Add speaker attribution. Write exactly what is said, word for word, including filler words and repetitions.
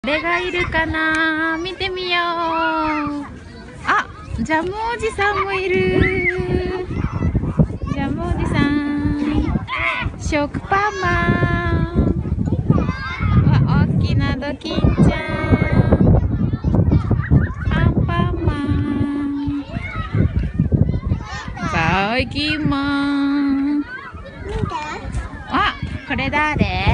Speaker 1: 誰がいるかな、見てみよう。あ、ジャムおじさんもいる。ジャムおじさん、食パンマン。わ、大きなドキンちゃん。アンパンマン。バイキンマン。あ、これ誰？